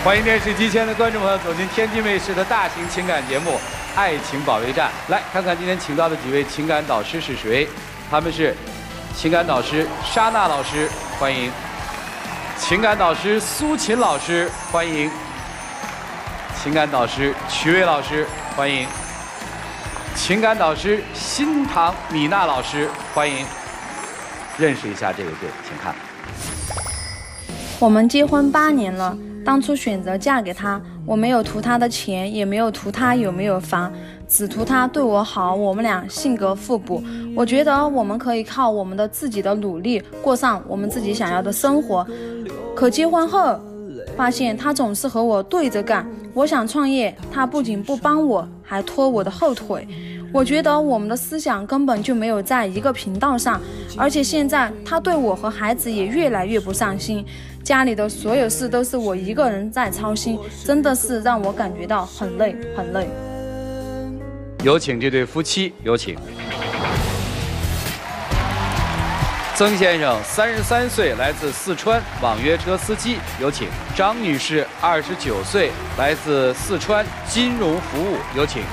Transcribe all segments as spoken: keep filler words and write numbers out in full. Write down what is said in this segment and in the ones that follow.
欢迎电视机前的观众朋友走进天津卫视的大型情感节目《爱情保卫战》，来看看今天请到的几位情感导师是谁？他们是情感导师莎娜老师，欢迎；情感导师苏琴老师，欢迎；情感导师曲伟老师，欢迎；情感导师新唐米娜老师，欢迎。认识一下这位队，请看。 我们结婚八年了。 当初选择嫁给他，我没有图他的钱，也没有图他有没有房，只图他对我好。我们俩性格互补，我觉得我们可以靠我们的自己的努力过上我们自己想要的生活。可结婚后，发现他总是和我对着干。我想创业，他不仅不帮我，还拖我的后腿。我觉得我们的思想根本就没有在一个频道上，而且现在他对我和孩子也越来越不上心。 家里的所有事都是我一个人在操心，真的是让我感觉到很累很累。 有请这对夫妻，有请。曾先生，三十三岁，来自四川，网约车司机，有请。张女士，二十九岁，来自四川，金融服务，有请。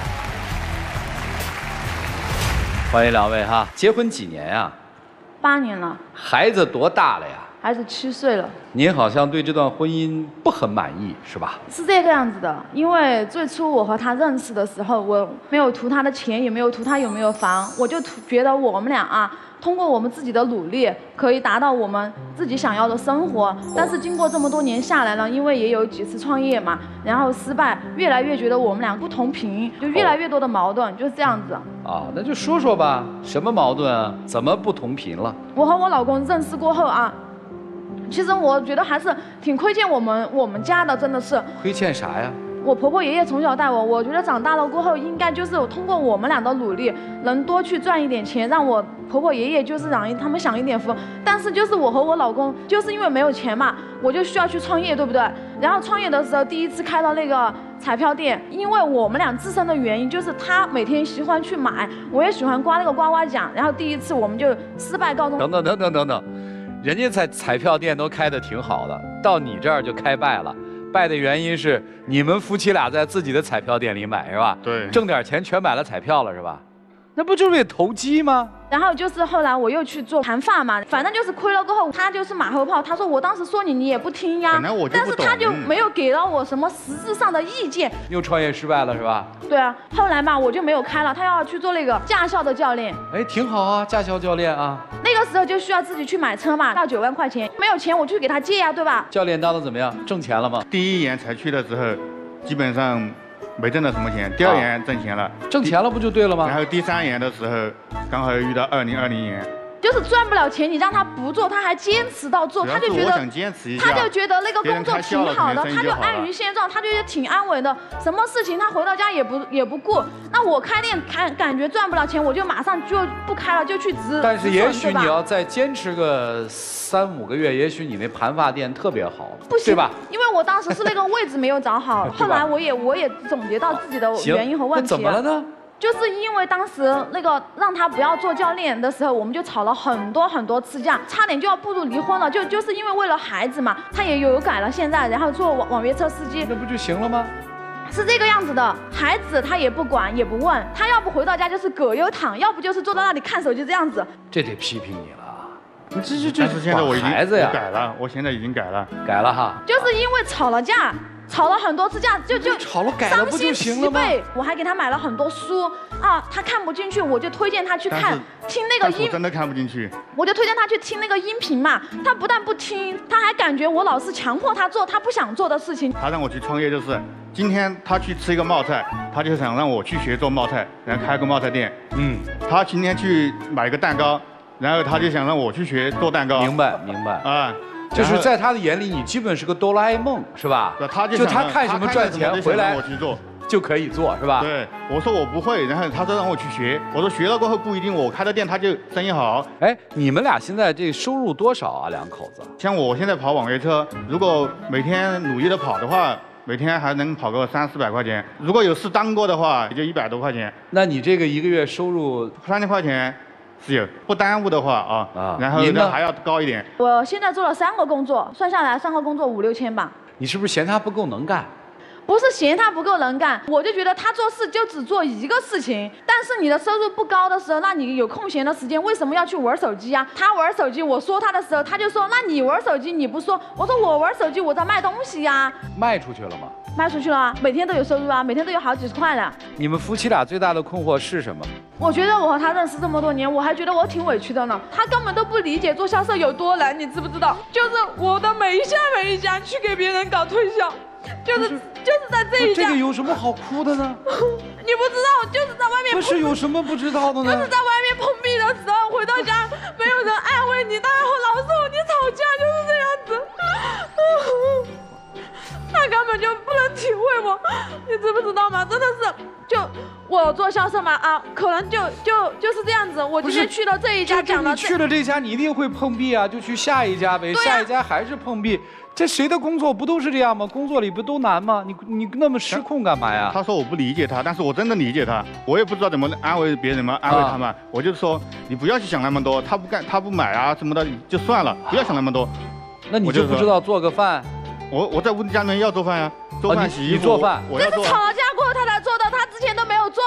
欢迎两位哈，结婚几年呀？ 八年了。孩子多大了呀？ 孩子七岁了， 您好像对这段婚姻不很满意，是吧？ 是这个样子的，因为最初我和他认识的时候，我没有图他的钱，也没有图他有没有房，我就图觉得我们俩啊，通过我们自己的努力，可以达到我们自己想要的生活。但是经过这么多年下来呢，因为也有几次创业嘛，然后失败，越来越觉得我们俩不同频，就越来越多的矛盾，就是这样子。 啊，那就说说吧，什么矛盾啊？怎么不同频了？ 我和我老公认识过后啊。 其实我觉得还是挺亏欠我们我们家的，真的是。亏欠啥呀？ 我婆婆爷爷从小带我，我觉得长大了过后，应该就是通过我们俩的努力，能多去赚一点钱，让我婆婆爷爷就是让他们享一点福。但是就是我和我老公，就是因为没有钱嘛，我就需要去创业，对不对？然后创业的时候，第一次开到那个彩票店，因为我们俩自身的原因，就是他每天喜欢去买，我也喜欢刮那个刮刮奖，然后第一次我们就失败告终。 等等等等等等。 人家在彩票店都开得挺好的，到你这儿就开败了。败的原因是你们夫妻俩在自己的彩票店里买，是吧？对，挣点钱全买了彩票了，是吧？那不就是为投机吗？ 然后就是后来我又去做盘发嘛，反正就是亏了过后，他就是马后炮。他说我当时说你，你也不听呀。但是他就没有给到我什么实质上的意见。 又创业失败了是吧？ 对啊，后来嘛我就没有开了，他要去做那个驾校的教练。 哎，挺好啊，驾校教练啊。 那个时候就需要自己去买车嘛，要九万块钱，没有钱我去给他借呀，对吧？ 教练当的怎么样？挣钱了吗？ 第一年才去的时候，基本上。 没挣到什么钱，第二年挣钱了，啊、 挣钱了不就对了吗？ 然后第三年的时候，刚好遇到二零二零年， 就是赚不了钱，你让他不做，他还坚持到做，他就觉得，他就觉得那个工作挺好的，他就安于现状，他就觉得挺安稳的，什么事情他回到家也不也不顾。那我开店感感觉赚不了钱，我就马上就不开了，就去止。 但是也许你要再坚持个三五个月，也许你那盘发店特别好， 不行，对吧？因为我当时是那个位置没有找好，后来我也我也总结到自己的原因和问题。 怎么了呢？ 就是因为当时那个让他不要做教练的时候，我们就吵了很多很多次架，差点就要步入离婚了。就就是因为为了孩子嘛，他也有改了现在，然后做网网约车司机， 那不就行了吗？ 是这个样子的，孩子他也不管也不问，他要不回到家就是葛优躺，要不就是坐在那里看手机这样子。 这得批评你了，你这这这但是现在我已经孩子呀改了，我现在已经改了， 改了哈。 就是因为吵了架。 吵了很多次架，就就吵了改了不就行了吗？ 我还给他买了很多书啊，他看不进去，我就推荐他去看听那个音。 我真的看不进去。 我就推荐他去听那个音频嘛，他不但不听，他还感觉我老是强迫他做他不想做的事情。 他让我去创业，就是今天他去吃一个冒菜，他就想让我去学做冒菜，然后开个冒菜店。嗯，他今天去买一个蛋糕，然后他就想让我去学做蛋糕。 明白，明白啊。 就是在他的眼里，你基本是个哆啦 A 梦，是吧？ 他就就他看什么赚钱回来我去做就可以做，是吧？ 对，我说我不会，然后他说让我去学，我说学了过后不一定我开的店他就生意好。 哎，你们俩现在这收入多少啊？两口子？ 像我现在跑网约车，如果每天努力的跑的话，每天还能跑个三四百块钱。如果有事耽搁的话，也就一百多块钱。 那你这个一个月收入三千块钱？ 是有，不耽误的话啊，啊然后呢还要高一点。 我现在做了三个工作，算下来三个工作五六千吧。 你是不是嫌他不够能干？ 不是嫌他不够能干，我就觉得他做事就只做一个事情。但是你的收入不高的时候，那你有空闲的时间，为什么要去玩手机啊？他玩手机，我说他的时候，他就说：“那你玩手机你不说？”我说：“我玩手机，我在卖东西呀。” 卖出去了吗？ 卖出去了啊，每天都有收入啊，每天都有好几十块的。 你们夫妻俩最大的困惑是什么？ 我觉得我和他认识这么多年，我还觉得我挺委屈的呢。他根本都不理解做销售有多难，你知不知道？就是我的每一项每一项去给别人搞推销。就是就是在这一家， 这个有什么好哭的呢？ 你不知道，就是在外面。 不是有什么不知道的呢？ 就是在外面碰壁的时候，回到家没有人安慰你，他还会老是和你吵架，就是这样子。他根本就不能体会我，你知不知道吗？真的是，就我做销售嘛啊，可能就就就是这样子。我今天去了这一家，讲了你去了这家，你一定会碰壁啊，就去下一家呗，下一家还是碰壁。这谁的工作不都是这样吗？工作里不都难吗？你你那么失控干嘛呀？ 他说我不理解他，但是我真的理解他，我也不知道怎么安慰别人，怎么安慰他们。啊、我就说你不要去想那么多，他不干他不买啊什么的就算了，不要想那么多。 那你就不知道做个饭？ 我我在屋家里面要做饭呀、啊，做饭洗衣服。 你做饭？ 我要做。 这是吵了架过后他才做的，他之前都没有做。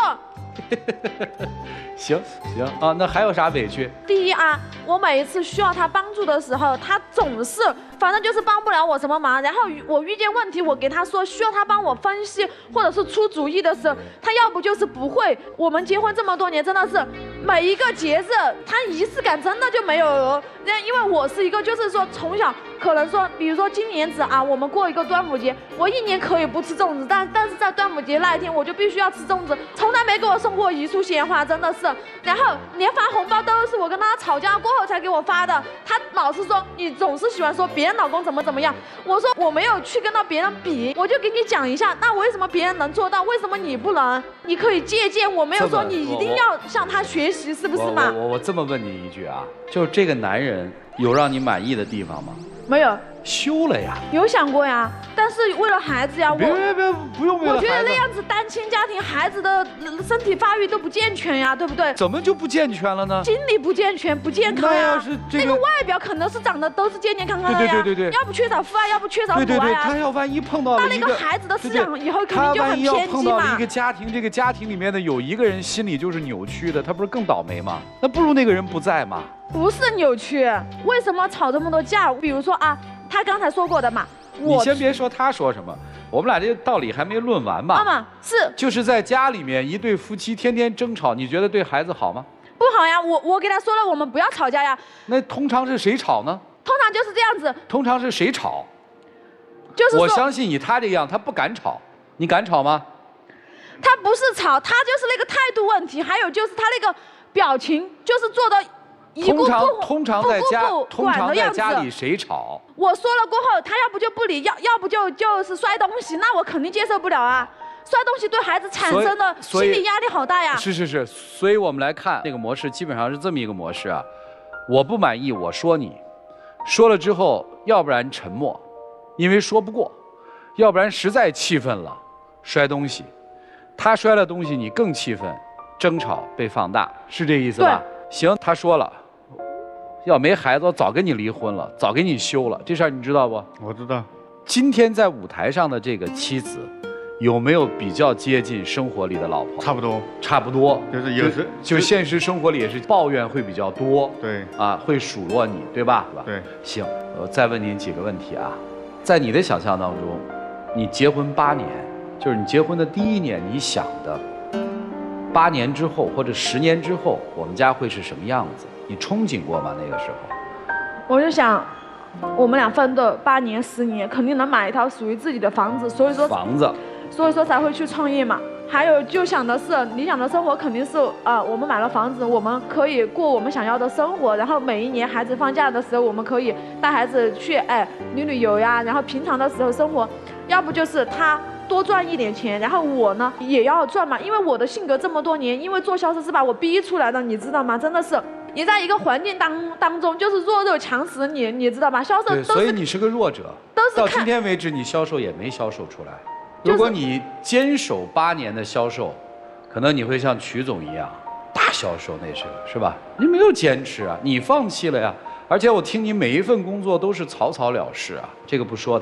行行啊，那还有啥委屈？ 第一啊，我每一次需要他帮助的时候，他总是反正就是帮不了我什么忙。然后我遇见问题，我给他说需要他帮我分析或者是出主意的时候，他要不就是不会。我们结婚这么多年，真的是每一个节日，他仪式感真的就没有。因为我是一个就是说从小可能说，比如说今年子啊，我们过一个端午节，我一年可以不吃粽子，但但是在端午节那一天，我就必须要吃粽子，从来没给我送过一束鲜花，真的是。然后连发红包都是我跟他吵架过后才给我发的。他老是说你总是喜欢说别人老公怎么怎么样，我说我没有去跟到别人比，我就给你讲一下，那为什么别人能做到，为什么你不能？你可以借鉴，我没有说你一定要向他学习，是不是嘛？ 我我我这么问你一句啊，就是这个男人有让你满意的地方吗？ 没有。 休了呀， 有想过呀，但是为了孩子呀，我别别别，不用为了孩子。 我觉得那样子单亲家庭，孩子的身体发育都不健全呀，对不对？ 怎么就不健全了呢？ 心理不健全，不健康呀。 那要是这个， 那个外表可能是长得都是健健康康的呀， 对对对对对， 要不缺少父爱，要不缺少母爱呀。 对对对，他要万一碰到了一个， 那那个孩子的思想以后肯定就很偏激嘛。 他万一要碰到了一个家庭，这个家庭里面的有一个人心里就是扭曲的，他不是更倒霉吗？那不如那个人不在嘛。 不是扭曲，为什么吵这么多架？比如说啊。他刚才说过的嘛， 你先别说他说什么，我们俩这个道理还没论完嘛。 妈妈是， 就是在家里面一对夫妻天天争吵，你觉得对孩子好吗？ 不好呀，我我给他说了，我们不要吵架呀。 那通常是谁吵呢？ 通常就是这样子。 通常是谁吵？ 就是我相信以他这样，他不敢吵，你敢吵吗？ 他不是吵，他就是那个态度问题，还有就是他那个表情，就是做的。 通常通常在家，通常在家里谁吵？ 我说了过后，他要不就不理，要要不就就是摔东西，那我肯定接受不了啊！摔东西对孩子产生的心理压力好大呀。 是是是，所以我们来看那个模式，基本上是这么一个模式啊。我不满意，我说你，说了之后，要不然沉默，因为说不过；要不然实在气愤了，摔东西。他摔了东西，你更气愤，争吵被放大，是这意思吧？行，他说了。要没孩子，我早跟你离婚了，早给你休了。这事儿你知道不？ 我知道。 今天在舞台上的这个妻子，有没有比较接近生活里的老婆？ 差不多， 差不多。 就是有时就现实生活里也是抱怨会比较多。 对。啊， 会数落你，对吧？ 对。 行，我再问您几个问题啊。在你的想象当中，你结婚八年，就是你结婚的第一年，你想的八年之后或者十年之后，我们家会是什么样子？你憧憬过吗？那个时候， 我就想，我们俩奋斗八年、十年，肯定能买一套属于自己的房子。所以说， 房子， 所以说才会去创业嘛。还有，就想的是理想的生活肯定是啊、呃，我们买了房子，我们可以过我们想要的生活。然后每一年孩子放假的时候，我们可以带孩子去哎旅旅游呀。然后平常的时候生活，要不就是他多赚一点钱，然后我呢也要赚嘛。因为我的性格这么多年，因为做销售是把我逼出来的，你知道吗？真的是。你在一个环境当当中，就是弱肉强食，你你知道吧？销售都是， 所以你是个弱者。 都是到今天为止，你销售也没销售出来。如果你坚守八年的销售，可能你会像曲总一样大销售，那是是吧？你没有坚持啊，你放弃了呀。而且我听你每一份工作都是草草了事啊，这个不说他。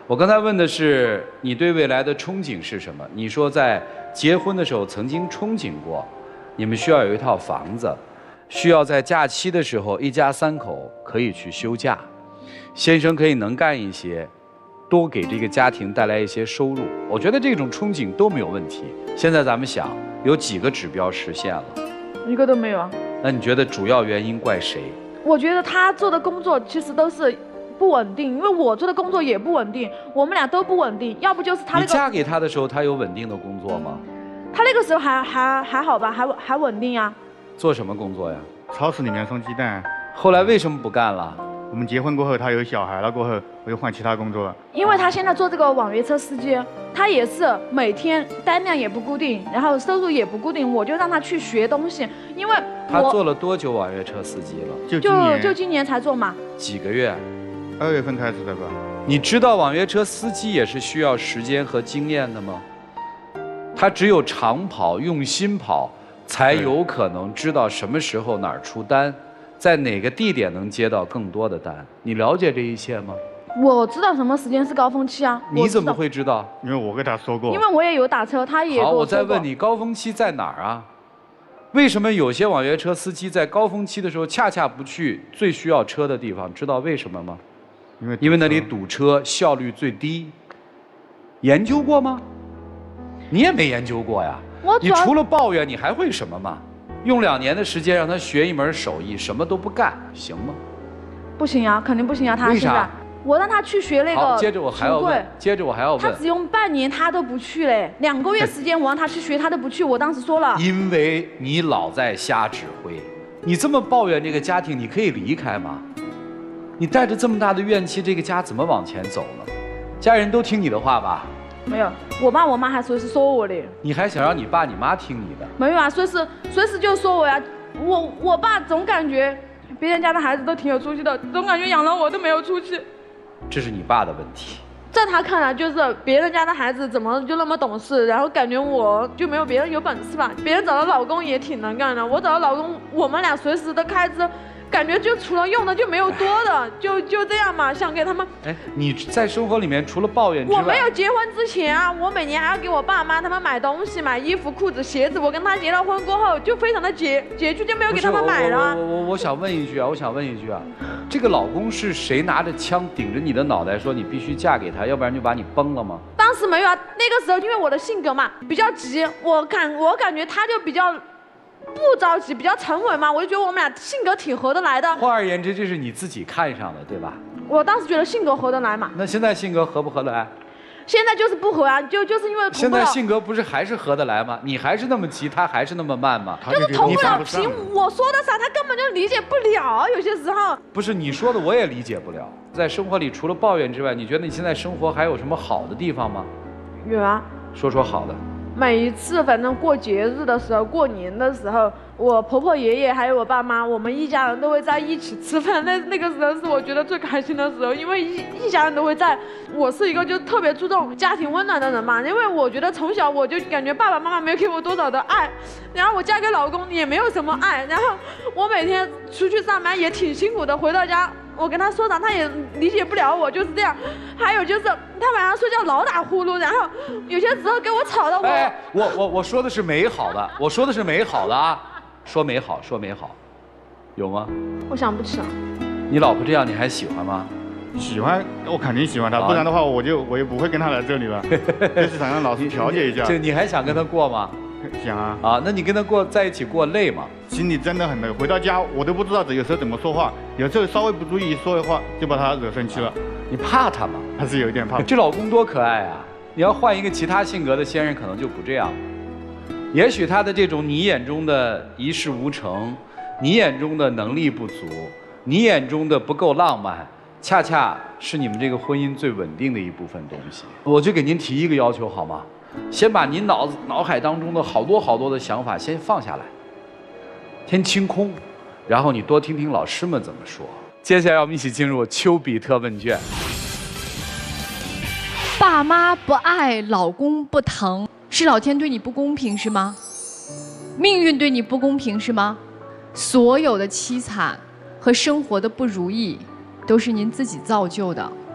我刚才问的是你对未来的憧憬是什么？你说在结婚的时候曾经憧憬过，你们需要有一套房子，需要在假期的时候一家三口可以去休假，先生可以能干一些，多给这个家庭带来一些收入。我觉得这种憧憬都没有问题。现在咱们想，有几个指标实现了？ 一个都没有啊。 那你觉得主要原因怪谁？ 我觉得他做的工作其实都是不稳定，因为我做的工作也不稳定，我们俩都不稳定。要不就是他那个。你嫁给他的时候，他有稳定的工作吗？ 他那个时候还还还好吧，还还稳定呀。 做什么工作呀？ 超市里面送鸡蛋。 后来为什么不干了？ 我们结婚过后，他有小孩了过后，我又换其他工作了。 因为他现在做这个网约车司机，他也是每天单量也不固定，然后收入也不固定，我就让他去学东西。因为他做了多久网约车司机了？ 就今年。 就就今年才做嘛。 几个月？ 二月份开始的吧。 你知道网约车司机也是需要时间和经验的吗？他只有长跑、用心跑，才有可能知道什么时候哪儿出单。在哪个地点能接到更多的单？你了解这一切吗？ 我知道什么时间是高峰期啊。 你怎么会知道？ 因为我跟他说过。 因为我也有打车，他也好，我再问你，高峰期在哪儿啊？为什么有些网约车司机在高峰期的时候恰恰不去最需要车的地方？知道为什么吗？ 因为因为那里堵车，效率最低。研究过吗？你也没研究过呀。你除了抱怨，你还会什么吗？用两年的时间让他学一门手艺，什么都不干，行吗？ 不行呀，肯定不行呀。他为啥？ 我让他去学那个。 好，接着我还要问，接着我还要问。 他只用半年，他都不去嘞。两个月时间，我让他去学，他都不去。我当时说了。 因为你老在瞎指挥，你这么抱怨这个家庭，你可以离开吗？你带着这么大的怨气，这个家怎么往前走呢？家人都听你的话吧？ 没有，我爸我妈还随时说我的。 你还想让你爸你妈听你的？ 没有啊，随时随时就说我呀。我我爸总感觉别人家的孩子都挺有出息的，总感觉养了我都没有出息。 这是你爸的问题。 在他看来，就是别人家的孩子怎么就那么懂事，然后感觉我就没有别人有本事吧。别人找的老公也挺能干的，我找的老公，我们俩随时的开支。感觉就除了用的就没有多的，就就这样嘛，想给他们。 哎，你在生活里面除了抱怨之外， 我没有结婚之前啊，我每年还要给我爸妈他们买东西，买衣服、裤子、鞋子。我跟他结了婚过后，就非常的拮拮据，就没有给他们买了。 我我我我想问一句啊，我想问一句啊，这个老公是谁拿着枪顶着你的脑袋说你必须嫁给他，要不然就把你崩了吗？ 当时没有啊，那个时候因为我的性格嘛比较急，我感我感觉他就比较。不着急，比较沉稳嘛，我就觉得我们俩性格挺合得来的。 换而言之，这是你自己看上的，对吧？ 我当时觉得性格合得来嘛。 那现在性格合不合得来？ 现在就是不合啊，就就是因为现在性格不是还是合得来吗？你还是那么急，他还是那么慢吗？ 就是同不了频，我说的啥他根本就理解不了，有些时候。 不是你说的，我也理解不了。在生活里，除了抱怨之外，你觉得你现在生活还有什么好的地方吗？ 有啊。 说说好的。 每一次反正过节日的时候，过年的时候，我婆婆爷爷还有我爸妈，我们一家人都会在一起吃饭。那那个时候是我觉得最开心的时候，因为一一家人都会在。我是一个就特别注重家庭温暖的人嘛，因为我觉得从小我就感觉爸爸妈妈没有给我多少的爱，然后我嫁给老公也没有什么爱，然后我每天出去上班也挺辛苦的，回到家。我跟他说啥，他也理解不了我，就是这样。还有就是他晚上睡觉老打呼噜，然后有些时候给我吵到我。 哎，我我我说的是美好的，我说的是美好的啊，说美好，说美好，有吗？ 我想不起来。 你老婆这样你还喜欢吗？ 喜欢，我肯定喜欢她，不然的话我就我也不会跟她来这里了。就是想让老师调节一下。 这你还想跟她过吗？ 想啊。 啊，那你跟她过在一起过累吗？ 心里真的很累，回到家我都不知道有时候怎么说话，有时候稍微不注意说的话就把她惹生气了。 你怕她吗？ 还是有一点怕。 这老公多可爱啊！你要换一个其他性格的先生，可能就不这样。也许他的这种你眼中的一事无成，你眼中的能力不足，你眼中的不够浪漫，恰恰是你们这个婚姻最稳定的一部分东西。我就给您提一个要求好吗？先把您脑子脑海当中的好多好多的想法先放下来，先清空，然后你多听听老师们怎么说。接下来我们一起进入丘比特问卷。 爸妈不爱，老公不疼，是老天对你不公平是吗？命运对你不公平是吗？所有的凄惨和生活的不如意，都是您自己造就的。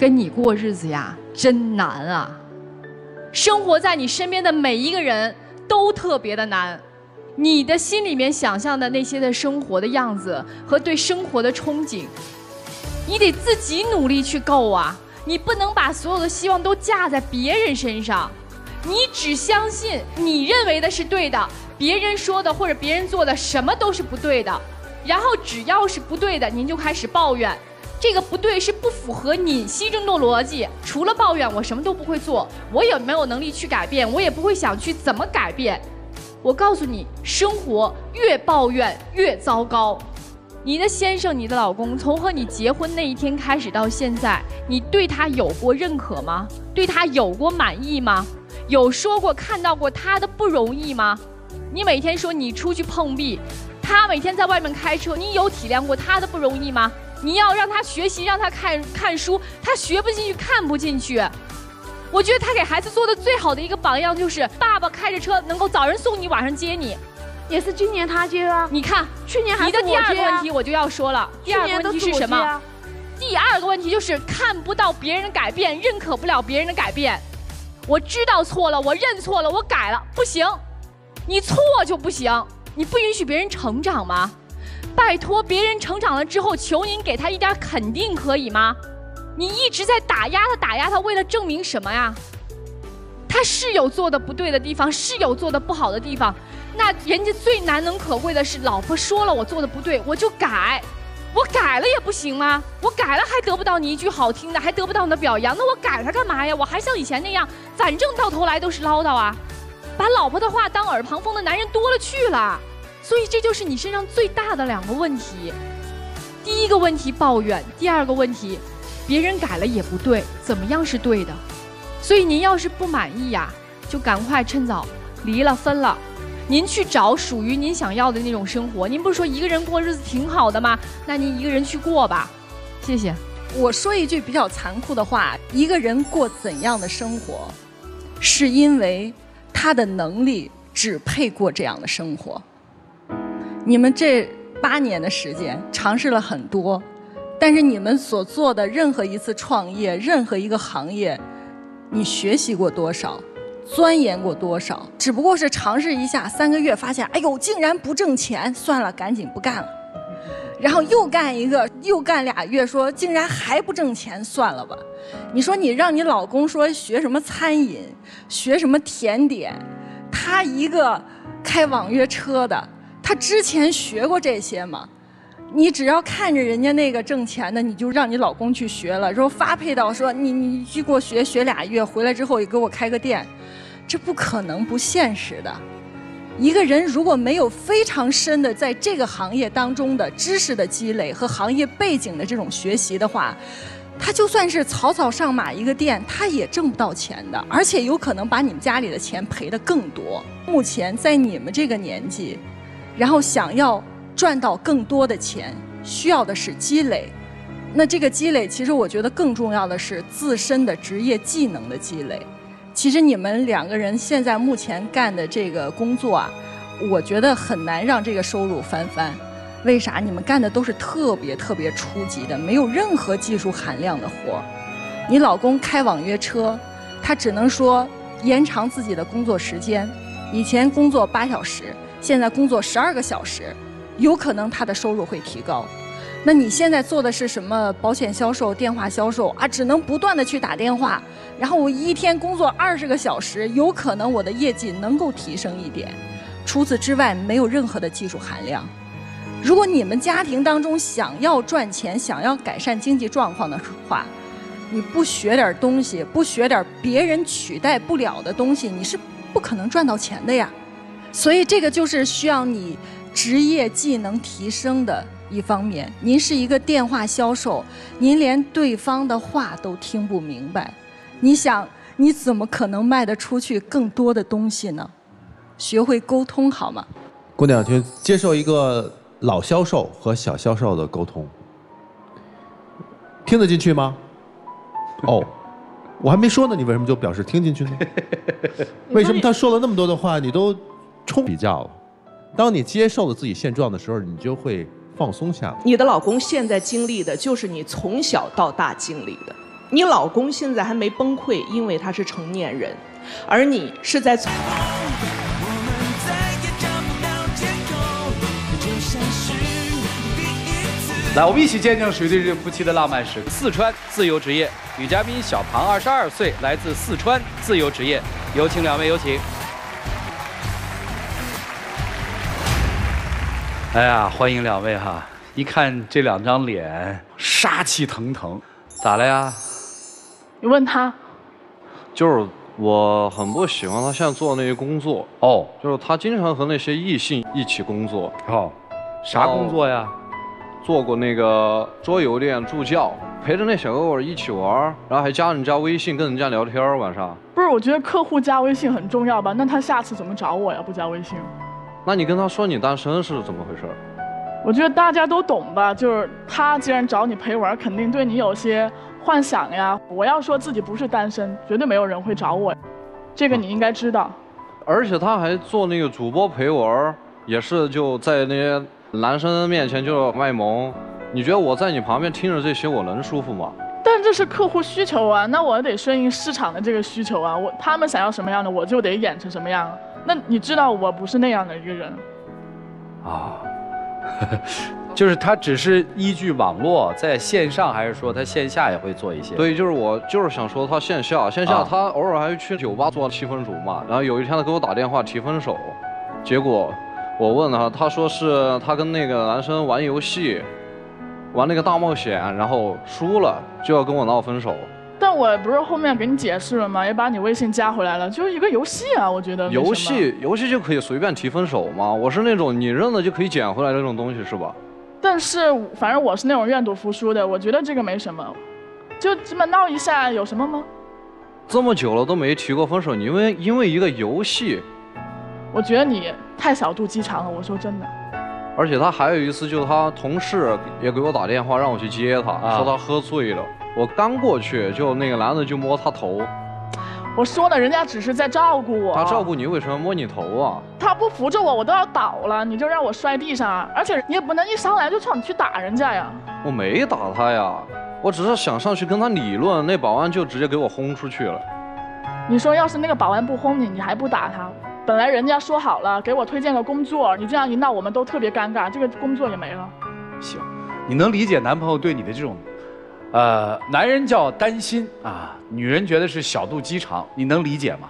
跟你过日子呀，真难啊！生活在你身边的每一个人都特别的难，你的心里面想象的那些的生活的样子和对生活的憧憬，你得自己努力去够啊！你不能把所有的希望都架在别人身上，你只相信你认为的是对的，别人说的或者别人做的什么都是不对的，然后只要是不对的，您就开始抱怨。这个不对是不符合你心中的逻辑，除了抱怨我什么都不会做，我也没有能力去改变，我也不会想去怎么改变。我告诉你，生活越抱怨越糟糕。你的先生，你的老公，从和你结婚那一天开始到现在，你对他有过认可吗？对他有过满意吗？有说过看到过他的不容易吗？你每天说你出去碰壁，他每天在外面开车，你有体谅过他的不容易吗？你要让他学习，让他看看书，他学不进去，看不进去。我觉得他给孩子做的最好的一个榜样就是爸爸开着车能够早上送你，晚上接你。 也是今年他接啊。 你看， 去年还是我接啊。 你的第二个问题我就要说了，第二个问题是什么？ 啊、 第二个问题就是看不到别人的改变，认可不了别人的改变。我知道错了，我认错了，我改了，不行，你错就不行，你不允许别人成长吗？拜托，别人成长了之后，求您给他一点肯定，可以吗？你一直在打压他，打压他，为了证明什么呀？他是有做的不对的地方，是有做的不好的地方。那人家最难能可贵的是，老婆说了我做的不对，我就改。我改了也不行吗？我改了还得不到你一句好听的，还得不到你的表扬，那我改它干嘛呀？我还像以前那样，反正到头来都是唠叨啊。把老婆的话当耳旁风的男人多了去了。所以这就是你身上最大的两个问题。第一个问题抱怨，第二个问题别人改了也不对，怎么样是对的？所以您要是不满意呀，就赶快趁早离了分了，您去找属于您想要的那种生活。您不是说一个人过日子挺好的吗？那您一个人去过吧。谢谢。 我说一句比较残酷的话，一个人过怎样的生活，是因为他的能力只配过这样的生活。你们这八年的时间尝试了很多，但是你们所做的任何一次创业，任何一个行业，你学习过多少，钻研过多少？只不过是尝试一下，三个月发现，哎呦，竟然不挣钱，算了，赶紧不干了。然后又干一个，又干俩月，说竟然还不挣钱，算了吧。你说你让你老公说学什么餐饮，学什么甜点，他一个开网约车的。他之前学过这些吗？你只要看着人家那个挣钱的，你就让你老公去学了，然后发配到说你你去给我学学俩月，回来之后也给我开个店，这不可能，不现实的。一个人如果没有非常深的在这个行业当中的知识的积累和行业背景的这种学习的话，他就算是草草上马一个店，他也挣不到钱的，而且有可能把你们家里的钱赔得更多。目前在你们这个年纪，然后想要赚到更多的钱，需要的是积累。那这个积累，其实我觉得更重要的是自身的职业技能的积累。其实你们两个人现在目前干的这个工作啊，我觉得很难让这个收入翻番。为啥？你们干的都是特别特别初级的，没有任何技术含量的活儿。你老公开网约车，他只能说延长自己的工作时间，以前工作八小时。现在工作十二个小时，有可能他的收入会提高。那你现在做的是什么？保险销售、电话销售啊，只能不断的去打电话。然后我一天工作二十个小时，有可能我的业绩能够提升一点。除此之外，没有任何的技术含量。如果你们家庭当中想要赚钱、想要改善经济状况的话，你不学点东西，不学点别人取代不了的东西，你是不可能赚到钱的呀。所以这个就是需要你职业技能提升的一方面。您是一个电话销售，您连对方的话都听不明白，你想你怎么可能卖得出去更多的东西呢？学会沟通好吗？ 姑娘，去接受一个老销售和小销售的沟通，听得进去吗？哦，我还没说呢，你为什么就表示听进去呢？为什么他说了那么多的话，你都冲比较了？当你接受了自己现状的时候，你就会放松下来。 你的老公现在经历的就是你从小到大经历的， 你老公现在还没崩溃，因为他是成年人，而你是在。 来，我们一起见证水对这夫妻的浪漫史。四川自由职业女嘉宾小庞，二十二岁，来自四川，自由职业。有请两位，有请。哎呀，欢迎两位哈！一看这两张脸，杀气腾腾，咋了呀？ 你问他。 就是我很不喜欢他现在做的那些工作。 哦， 就是他经常和那些异性一起工作。 哦，啥工作呀？ 做过那个桌游店助教，陪着那小狗狗一起玩，然后还加人家微信跟人家聊天晚上。 不是，我觉得客户加微信很重要吧？那他下次怎么找我呀？不加微信？ 那你跟他说你单身是怎么回事？ 我觉得大家都懂吧，就是他既然找你陪玩，肯定对你有些幻想呀。我要说自己不是单身，绝对没有人会找我，这个你应该知道。 而且他还做那个主播陪玩，也是就在那些男生面前就卖萌。你觉得我在你旁边听着这些，我能舒服吗？ 但这是客户需求啊，那我得顺应市场的这个需求啊。我他们想要什么样的，我就得演成什么样。那你知道我不是那样的一个人啊。就是他只是依据网络在线上，还是说他线下也会做一些？ 对，就是我就是想说他线下，线下他偶尔还会去酒吧做气氛组嘛。然后有一天他给我打电话提分手，结果我问他，他说是他跟那个男生玩游戏，玩那个大冒险，然后输了就要跟我闹分手。 但我不是后面给你解释了吗？也把你微信加回来了，就是一个游戏啊，我觉得。 游戏游戏就可以随便提分手吗？我是那种你认了就可以捡回来这种东西是吧？ 但是反正我是那种愿赌服输的，我觉得这个没什么，就这么闹一下有什么吗？ 这么久了都没提过分手，你因为因为一个游戏。 我觉得你太小肚鸡肠了，我说真的。 而且他还有一次，就是他同事也给我打电话让我去接他，啊、说他喝醉了。我刚过去，就那个男的就摸他头。 我说了，人家只是在照顾我。 他照顾你，为什么摸你头啊？ 他不扶着我，我都要倒了，你就让我摔地上，而且你也不能一上来就冲你去打人家呀。 我没打他呀，我只是想上去跟他理论，那保安就直接给我轰出去了。 你说要是那个保安不轰你，你还不打他？本来人家说好了给我推荐个工作，你这样一闹，我们都特别尴尬，这个工作也没了。 行，你能理解男朋友对你的这种，呃，男人叫担心啊，女人觉得是小肚鸡肠，你能理解吗？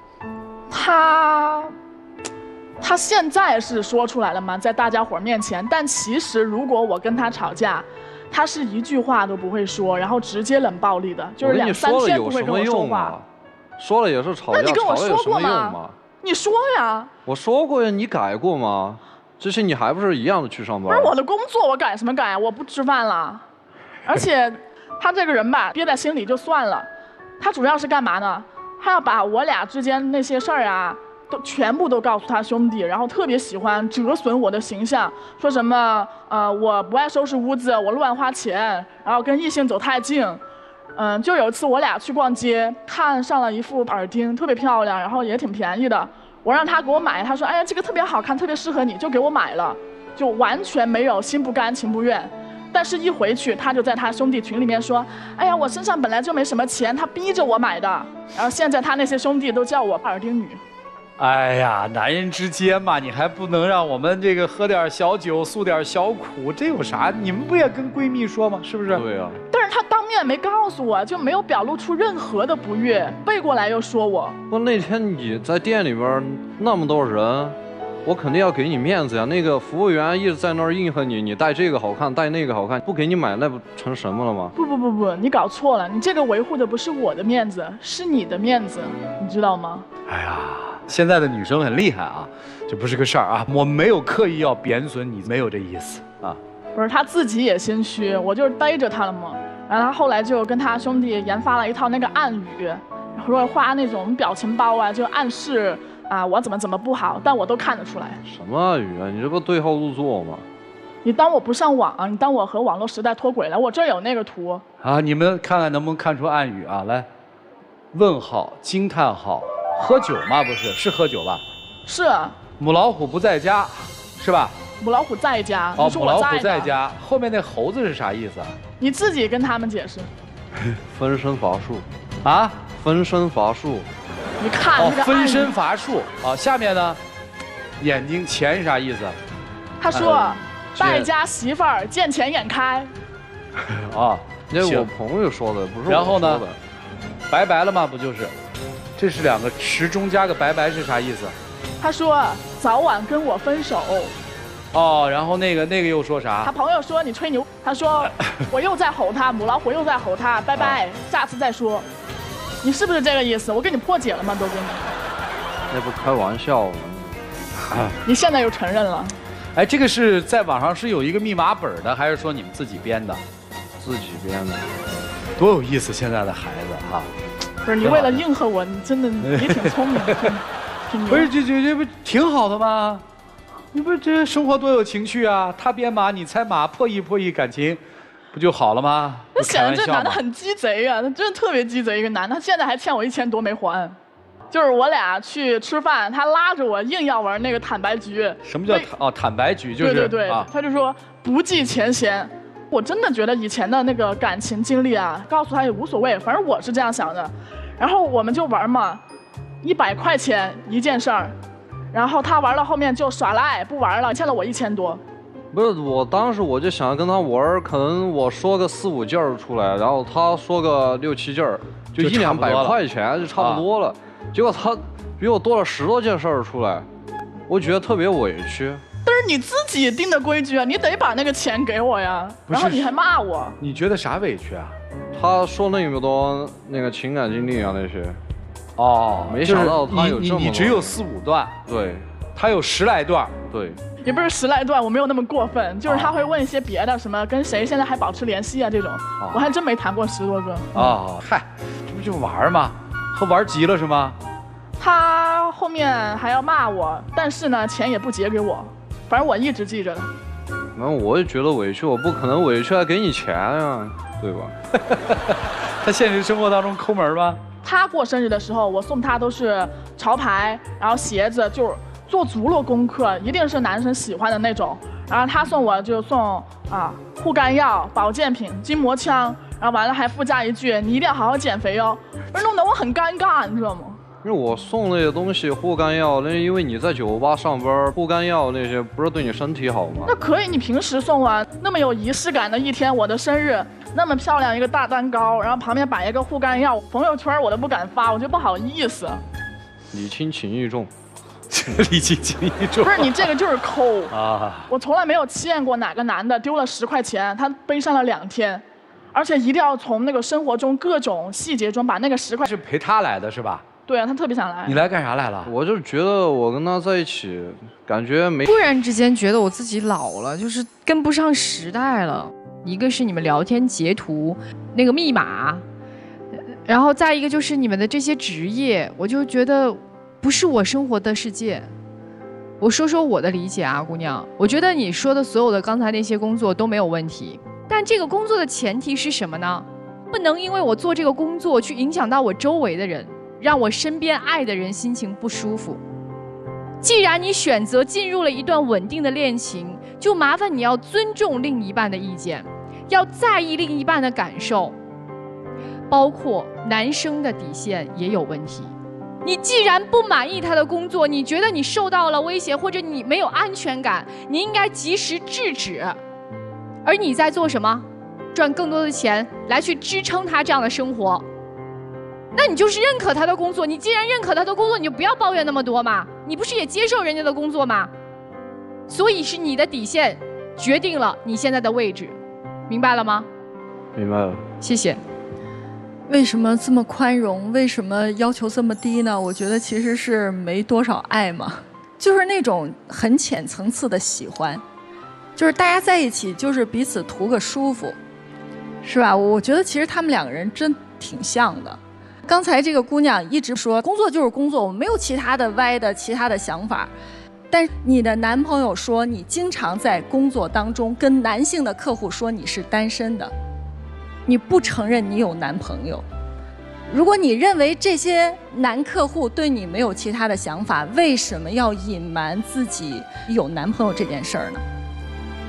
他，他现在是说出来了吗？在大家伙面前，但其实如果我跟他吵架，他是一句话都不会说，然后直接冷暴力的，就是两三天不会跟我说话。 说了也是吵架， 那你跟我说过吗？ 你说呀。 我说过呀，你改过吗？这些你还不是一样的去上班？ 不是我的工作，我改什么改？我不吃饭了。而且，他这个人吧，憋在心里就算了，他主要是干嘛呢？他要把我俩之间那些事儿啊，都全部都告诉他兄弟，然后特别喜欢折损我的形象，说什么呃我不爱收拾屋子，我乱花钱，然后跟异性走太近。嗯，就有一次我俩去逛街，看上了一副耳钉，特别漂亮，然后也挺便宜的。我让他给我买，他说：“哎呀，这个特别好看，特别适合你，就给我买了。”就完全没有心不甘情不愿。但是，一回去他就在他兄弟群里面说：“哎呀，我身上本来就没什么钱，他逼着我买的。”然后现在他那些兄弟都叫我耳钉女。 哎呀，男人之间嘛，你还不能让我们这个喝点小酒，诉点小苦，这有啥？你们不也跟闺蜜说吗？是不是？ 对呀、啊。 但是他当面没告诉我，就没有表露出任何的不悦，背过来又说我。 不，那天你在店里边那么多人，我肯定要给你面子呀。那个服务员一直在那儿应和你，你戴这个好看，戴那个好看，不给你买，那不成什么了吗？ 不不不不，你搞错了，你这个维护的不是我的面子，是你的面子，你知道吗？ 哎呀。现在的女生很厉害啊，这不是个事儿啊，我没有刻意要贬损你，没有这意思啊。 不是，他自己也心虚，我就是逮着他了嘛。然后他后来就跟他兄弟研发了一套那个暗语，然后画那种表情包啊，就暗示啊我怎么怎么不好，但我都看得出来。 什么暗语啊？你这不对号入座吗？ 你当我不上网，你当我和网络时代脱轨了？我这有那个图啊，你们看看能不能看出暗语啊？来，问号、惊叹号。喝酒吗？不是，是喝酒吧？ 是。 母老虎不在家，是吧？ 母老虎在家。 哦，母老虎在家。后面那猴子是啥意思啊？ 你自己跟他们解释。 分身乏术啊， 分身乏术。 你看哦那个， 分身乏术啊。下面呢，眼睛钱是啥意思？ 他说呃败家媳妇儿见钱眼开。 啊， 那是我朋友说的，不是我说的。 然后呢，拜拜了吗？不就是？这是两个时钟加个拜拜是啥意思？ 他说早晚跟我分手。 哦，然后那个那个又说啥？ 他朋友说你吹牛，他说我又在吼他，母老虎又在吼他，拜拜，下次再说。你是不是这个意思？我给你破解了吗？都给你。 那不开玩笑吗？ 你现在又承认了。 哎，这个是在网上是有一个密码本的，还是说你们自己编的？ 自己编的。 多有意思，现在的孩子哈。 不是你为了应和我，你真的你挺聪明的。挺不是这这这不挺好的吗？你不这生活多有情趣啊！他编码，你猜码，破译破译感情，不就好了吗？ 那显得这男的很鸡贼啊！他真的特别鸡贼一个男的，他现在还欠我一千多没还。就是我俩去吃饭，他拉着我硬要玩那个坦白局。 什么叫坦哦坦白局？就是对对对， 啊、 他就说不计前嫌。我真的觉得以前的那个感情经历啊，告诉他也无所谓，反正我是这样想的。然后我们就玩嘛，一百块钱一件事儿，然后他玩到后面就耍赖不玩了，欠了我一千多。 不是，我当时我就想跟他玩，可能我说个四五件儿出来，然后他说个六七件儿，就一两百块钱就差不多了。啊、结果他比我多了十多件事儿出来，我觉得特别委屈。 但是你自己定的规矩啊，你得把那个钱给我呀，然后你还骂我。 你觉得啥委屈啊？ 他说那么多那个情感经历啊那些， 哦， 没想到他有这么多。 你你只有四五段， 对， 他有十来段， 对。 也不是十来段，我没有那么过分，就是他会问一些别的，什么跟谁现在还保持联系啊这种，哦、我还真没谈过十多个。 哦，嗨，这不就玩吗？他玩急了是吗？ 他后面还要骂我，但是呢，钱也不结给我，反正我一直记着的。 那我也觉得委屈，我不可能委屈还给你钱啊，对吧？ 他现实生活当中抠门吗？ 他过生日的时候，我送他都是潮牌，然后鞋子，就是做足了功课，一定是男生喜欢的那种。然后他送我就送啊护肝药、保健品、筋膜枪，然后完了还附加一句：“你一定要好好减肥哦。”不是弄得我很尴尬，你知道吗？ 因为我送那些东西，护肝药，那因为你在酒吧上班，护肝药那些不是对你身体好吗？ 那可以，你平时送啊，那么有仪式感的一天，我的生日，那么漂亮一个大蛋糕，然后旁边摆一个护肝药，朋友圈我都不敢发，我觉得不好意思。 礼轻情意重， 礼轻情意重。 不是你这个就是抠啊！ 我从来没有见过哪个男的丢了十块钱，他悲伤了两天，而且一定要从那个生活中各种细节中把那个十块是陪他来的是吧？ 对啊，他特别想来。 你来干啥来了？ 我就觉得我跟他在一起，感觉没。 突然之间觉得我自己老了，就是跟不上时代了。一个是你们聊天截图那个密码，然后再一个就是你们的这些职业，我就觉得不是我生活的世界。我说说我的理解啊，姑娘，我觉得你说的所有的刚才那些工作都没有问题，但这个工作的前提是什么呢？不能因为我做这个工作去影响到我周围的人。让我身边爱的人心情不舒服。既然你选择进入了一段稳定的恋情，就麻烦你要尊重另一半的意见，要在意另一半的感受，包括男生的底线也有问题。你既然不满意他的工作，你觉得你受到了威胁，或者你没有安全感，你应该及时制止。而你在做什么？赚更多的钱来去支撑他这样的生活。那你就是认可他的工作，你既然认可他的工作，你就不要抱怨那么多嘛。你不是也接受人家的工作吗？所以是你的底线决定了你现在的位置，明白了吗？ 明白了。 谢谢。 为什么这么宽容？为什么要求这么低呢？我觉得其实是没多少爱嘛，就是那种很浅层次的喜欢，就是大家在一起就是彼此图个舒服，是吧？我觉得其实他们两个人真挺像的。刚才这个姑娘一直说工作就是工作，我没有其他的歪的其他的想法，但是你的男朋友说你经常在工作当中跟男性的客户说你是单身的，你不承认你有男朋友。如果你认为这些男客户对你没有其他的想法，为什么要隐瞒自己有男朋友这件事儿呢？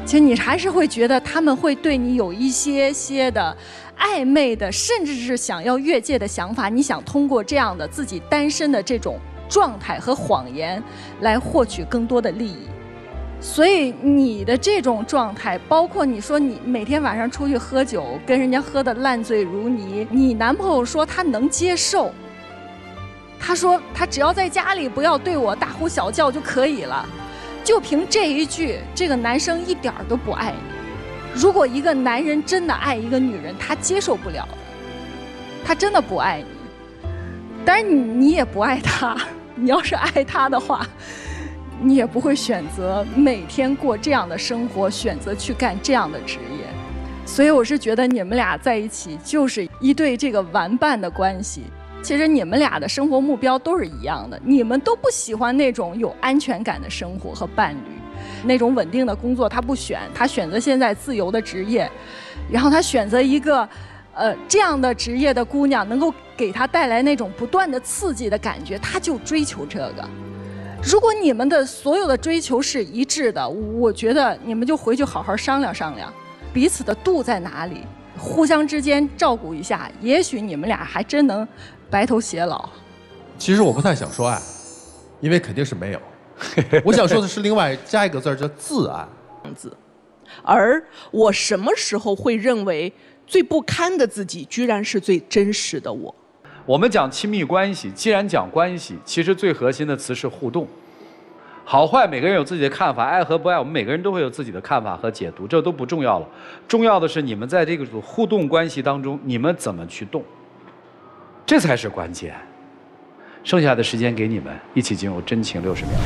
其实你还是会觉得他们会对你有一些些的暧昧的，甚至是想要越界的想法。你想通过这样的自己单身的这种状态和谎言来获取更多的利益。所以你的这种状态，包括你说你每天晚上出去喝酒，跟人家喝得烂醉如泥，你男朋友说他能接受，他说他只要在家里不要对我大呼小叫就可以了。就凭这一句，这个男生一点儿都不爱你。如果一个男人真的爱一个女人，他接受不了的，他真的不爱你。当然你你也不爱他，你要是爱他的话，你也不会选择每天过这样的生活，选择去干这样的职业。所以我是觉得你们俩在一起就是一对这个玩伴的关系。其实你们俩的生活目标都是一样的，你们都不喜欢那种有安全感的生活和伴侣，那种稳定的工作他不选，他选择现在自由的职业，然后他选择一个呃这样的职业的姑娘，能够给他带来那种不断的刺激的感觉，他就追求这个。如果你们的所有的追求是一致的，我觉得你们就回去好好商量商量，彼此的度在哪里，互相之间照顾一下，也许你们俩还真能白头偕老。 其实我不太想说爱，因为肯定是没有。我想说的是另外加一个字儿叫自爱。 而我什么时候会认为最不堪的自己，居然是最真实的我？ 我们讲亲密关系，既然讲关系，其实最核心的词是互动。好坏每个人有自己的看法，爱和不爱，我们每个人都会有自己的看法和解读，这都不重要了。重要的是你们在这个互动关系当中，你们怎么去动，这才是关键。剩下的时间给你们，一起进入真情六十秒。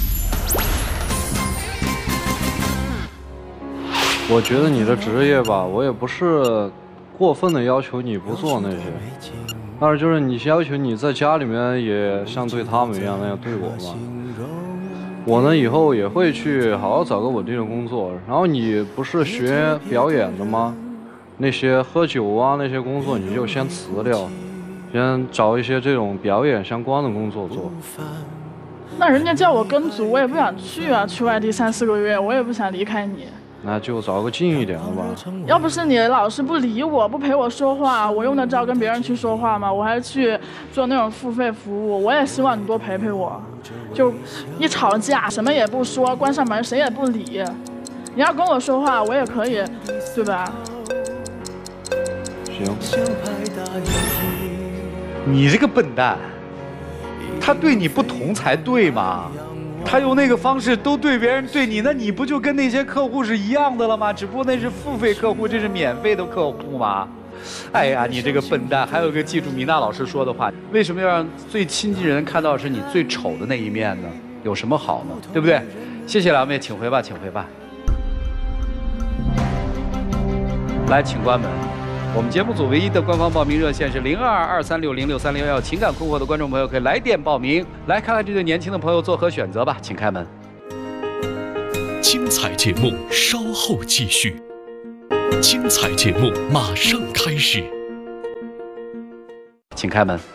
我觉得你的职业吧，我也不是过分的要求你不做那些，但是就是你要求你在家里面也像对他们一样那样对我嘛。我呢以后也会去好好找个稳定的工作。然后你不是学表演的吗？那些喝酒啊那些工作你就先辞掉，先找一些这种表演相关的工作做。 那人家叫我跟组，我也不想去啊，去外地三四个月，我也不想离开你。 那就找个近一点的吧。 要不是你老是不理我，不陪我说话，我用得着跟别人去说话吗？我还去做那种付费服务，我也希望你多陪陪我。就一吵架什么也不说，关上门谁也不理。你要跟我说话，我也可以，对吧？ 行。 你这个笨蛋，他对你不同才对嘛？他用那个方式都对别人对你，那你不就跟那些客户是一样的了吗？只不过那是付费客户，这是免费的客户吗？哎呀，你这个笨蛋！还有一个，记住米娜老师说的话：为什么要让最亲近人看到是你最丑的那一面呢？有什么好呢？对不对？谢谢两位，请回吧，请回吧。来，请关门。我们节目组唯一的官方报名热线是零二二三六零六三零幺，情感困惑的观众朋友可以来电报名。来看看这对年轻的朋友作何选择吧，请开门。 精彩节目稍后继续，精彩节目马上开始， 请开门。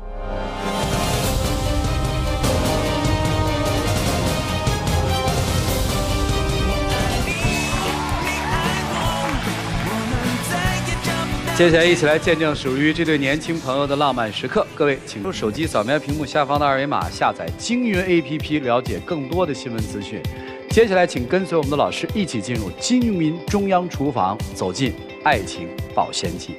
接下来一起来见证属于这对年轻朋友的浪漫时刻。各位，请用手机扫描屏幕下方的二维码，下载京云 A P P， 了解更多的新闻资讯。接下来，请跟随我们的老师一起进入金云中央厨房，走进爱情保鲜剂。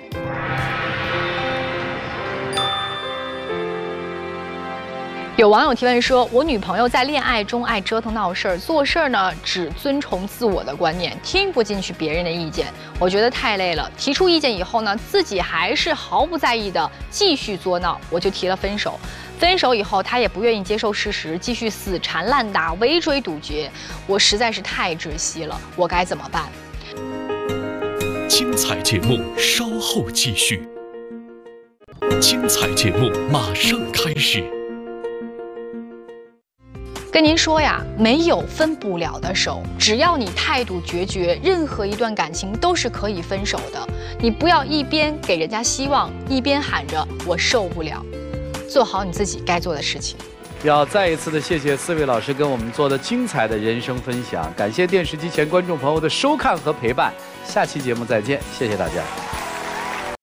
有网友提问说，我女朋友在恋爱中爱折腾闹事儿，做事儿呢只遵从自我的观念，听不进去别人的意见，我觉得太累了。提出意见以后呢，自己还是毫不在意的继续作闹，我就提了分手。分手以后，她也不愿意接受事实，继续死缠烂打，围追堵截，我实在是太窒息了，我该怎么办？ 精彩节目稍后继续，精彩节目马上开始。 跟您说呀，没有分不了的手，只要你态度决绝，任何一段感情都是可以分手的。你不要一边给人家希望，一边喊着我受不了，做好你自己该做的事情。 要再一次的谢谢四位老师跟我们做的精彩的人生分享，感谢电视机前观众朋友的收看和陪伴，下期节目再见，谢谢大家。